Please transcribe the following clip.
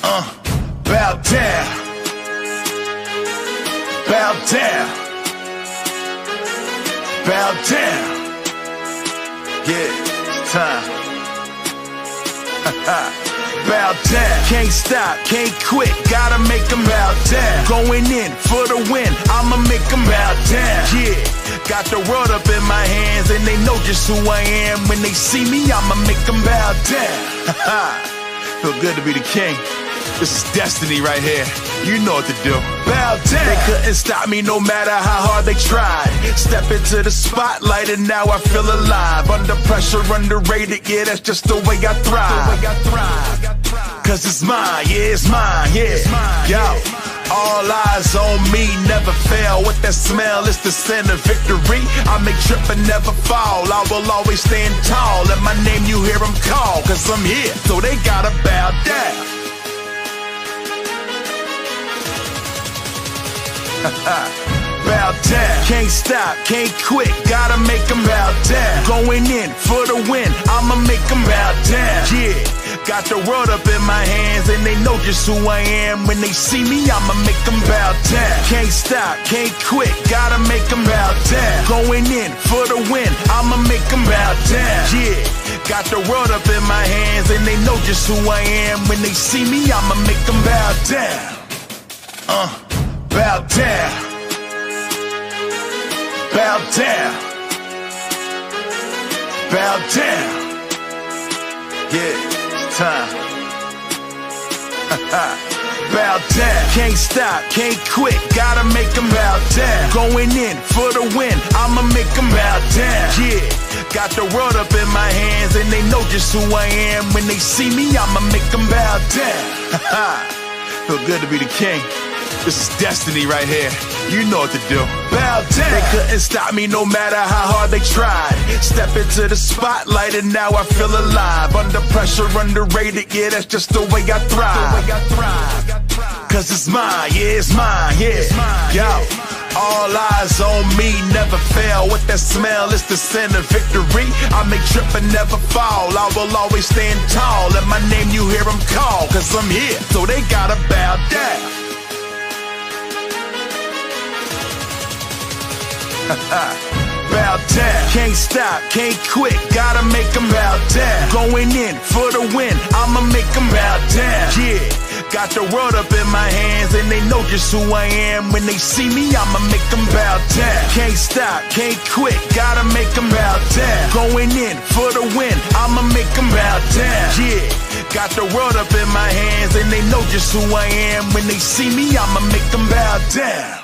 Bow down. Bow down. Bow down. Yeah, it's time. Bow down. Can't stop, can't quit, gotta make them bow down. Going in for the win, I'ma make them bow down. Yeah, got the world up in my hands and they know just who I am. When they see me, I'ma make them bow down. Feel good to be the king. This is destiny right here. You know what to do. Bow down. They couldn't stop me no matter how hard they tried. Step into the spotlight and now I feel alive. Under pressure, underrated, yeah, that's just the way I thrive. Cause it's mine, yeah, it's mine, yeah. Yo, all eyes on me, never fail. With that smell, it's the scent of victory. I make trip and never fall. I will always stand tall. At my name you hear them call. Cause I'm here, so they gotta bow down. Bow down. Can't stop, can't quit, gotta make them bow down. Going in for the win, I'ma make them bow down. Yeah, got the world up in my hands and they know just who I am. When they see me, I'ma make them bow down. Can't stop, can't quit, gotta make them bow down. Going in for the win, I'ma make them bow down. Yeah, got the world up in my hands and they know just who I am. When they see me, I'ma make them bow down. Bow down. Bow down. Bow down. Yeah, it's time. Bow down. Can't stop, can't quit, gotta make them bow down. Going in for the win, I'ma make them bow down. Yeah, got the world up in my hands and they know just who I am. When they see me, I'ma make them bow down. Feel good to be the king. This is destiny right here. You know what to do. Bow down. They couldn't stop me no matter how hard they tried. Step into the spotlight and now I feel alive. Under pressure, underrated, yeah, that's just the way I thrive. Cause it's mine, yeah, it's mine, yeah. Yo, all eyes on me, never fail. With that smell, it's the scent of victory. I make trip and never fall. I will always stand tall. At my name you hear them call. Cause I'm here, so they gotta bow down. Bow down. Can't stop, can't quit, gotta make them bow down. Going in for the win, I'ma make them bow down. Yeah, got the world up in my hands and they know just who I am. When they see me, I'ma make them bow down. Can't stop, can't quit, gotta make them bow down. Going in for the win, I'ma make them bow down. Yeah, got the world up in my hands and they know just who I am. When they see me, I'ma make them bow down.